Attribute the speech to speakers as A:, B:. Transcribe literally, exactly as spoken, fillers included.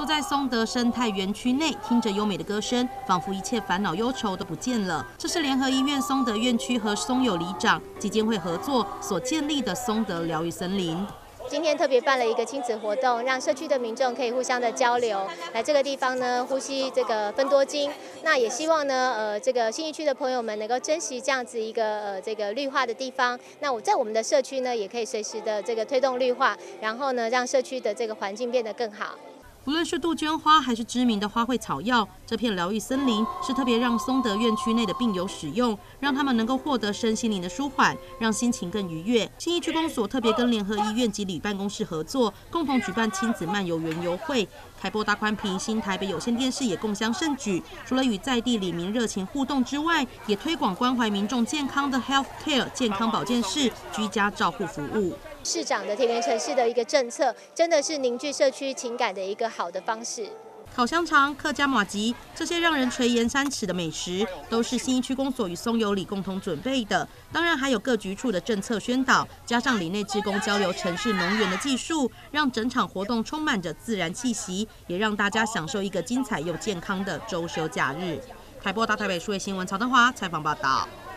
A: 坐在松德生态园区内，听着优美的歌声，仿佛一切烦恼忧愁都不见了。这是联合医院松德院区和松友里长基金会合作所建立的松德疗愈森林。
B: 今天特别办了一个亲子活动，让社区的民众可以互相的交流，来这个地方呢呼吸这个芬多精。那也希望呢，呃，这个信义区的朋友们能够珍惜这样子一个呃这个绿化的地方。那我在我们的社区呢，也可以随时的这个推动绿化，然后呢，让社区的这个环境变得更好。
A: 无论是杜鹃花还是知名的花卉草药，这片疗愈森林是特别让松德院区内的病友使用，让他们能够获得身心灵的舒缓，让心情更愉悦。信义区公所特别跟联合医院及旅办公室合作，共同举办亲子漫游园游会。开播大宽屏新台北有线电视也共襄盛举，除了与在地里民热情互动之外，也推广关怀民众健康的 Health Care 健康保健室居家照护服务。
B: 市长的田园城市的一个政策，真的是凝聚社区情感的一个好的方式。
A: 烤香肠、客家麻糬，这些让人垂涎三尺的美食，都是信义区公所与松友里共同准备的。当然，还有各局处的政策宣导，加上里内志工交流城市农园的技术，让整场活动充满着自然气息，也让大家享受一个精彩又健康的周休假日。台播大台北数位新闻曹登华采访报道。